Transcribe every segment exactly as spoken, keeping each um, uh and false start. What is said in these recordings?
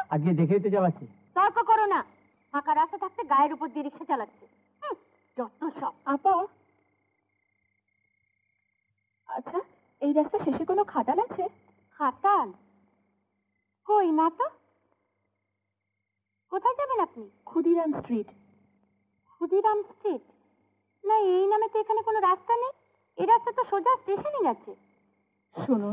আজকে দেখেই তো চালাচ্ছে। তর্ক করো না, ফাঁকা রাস্তা থাকতে গায়ের উপর দিয়ে রিক্সা চালাচ্ছে। যত সব। আপা, আচ্ছা এই রাস্তা শেষে কোনো খাটাল আছে? খাটাল কই না তো। কোথায় যাবেন আপনি? ক্ষুদিরাম স্ট্রিট। ক্ষুদিরাম স্ট্রিট? না, এই নামে তো এখানে কোনো রাস্তা নেই। এই রাস্তা তো সোজা স্টেশনে গেছে। শুনুন,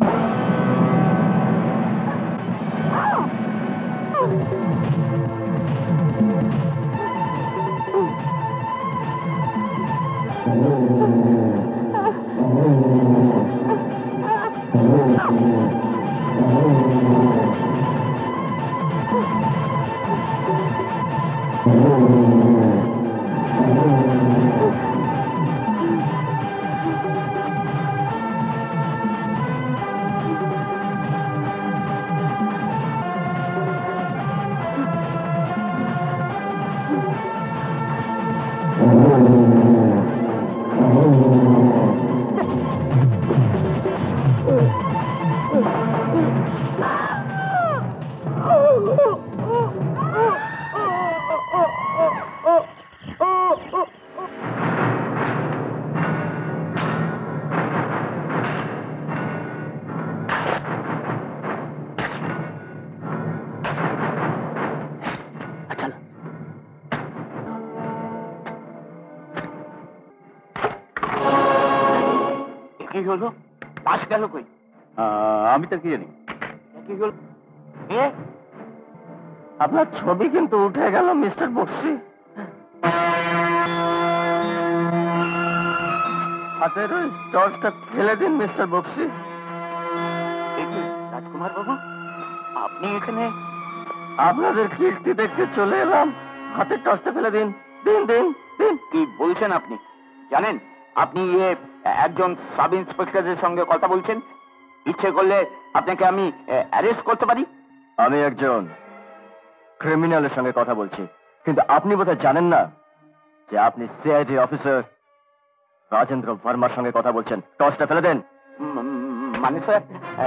হলো পাশ গেল কই? আমি তো কি জানি কি হল। আপনার ছবি কিন্তু উঠে গেল মিস্টার বক্সি। হাতের ওই টর্চটা ফেলে দিন মিস্টার বক্সি। রাজকুমার বাবু, আপনি এখানে? আপনাদের কীর্তি দেখতে চলে এলাম। হাতের টর্চটা ফেলে দিন, দিন দিন দিন। কি বলছেন আপনি? জানেন আপনি ইয়ে একজন সাব ইন্সপেক্টরের সঙ্গে কথা বলছেন। ইচ্ছে করলে আপনাকে আমি অ্যারেস্ট করতে পারি। আমি একজন ক্রিমিনালের সঙ্গে কথা বলছি, কিন্তু আপনি বোধহয় জানেন না যে আপনি সিআইডি অফিসার রাজেন্দ্র ভার্মার সঙ্গে কথা বলছেন। টর্চটা ফেলে দেন। মানে স্যার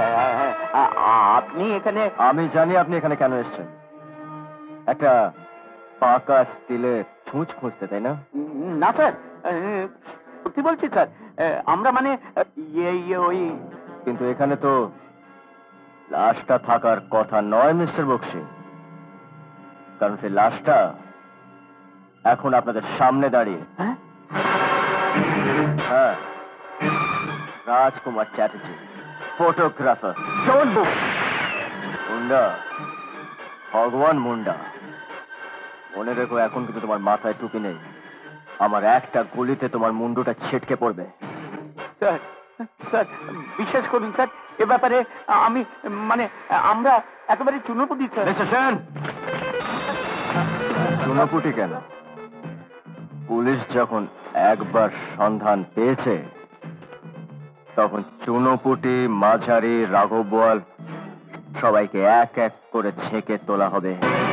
আপনি এখানে? আমি জানি আপনি এখানে কেন এসেছেন। একটা পাকা স্টিলের ছুঁচ খুঁজতে, তাই না? না স্যার, সত্যি বলছি স্যার। আমরা মানে ওই, কিন্তু এখানে তো লাশটা থাকার কথা নয় মিস্টার বক্সি, কারণ সেই লাশটা এখন আপনাদের সামনে দাঁড়িয়ে। হ্যাঁ, রাজকুমার চ্যাটার্জি, ফটোগ্রাফার, মুন্ডা, ভগবান মুন্ডা। মনে রেখো, এখন কিন্তু তোমার মাথায় টুপি নেই। আমার একটা গুলিতে তোমার মুন্ডুটা ছিটকে পড়বে। স্যার স্যার বিশ্বাস করুন স্যার, এ ব্যাপারে আমি মানে আমরা একেবারে চুনোপুটি স্যার। চুনোপুটি কেন? পুলিশ যখন একবার সন্ধান পেয়েছে তখন চুনোপুটি, মাঝারি, রাঘব বোয়াল সবাইকে এক এক করে ছেঁকে তোলা হবে।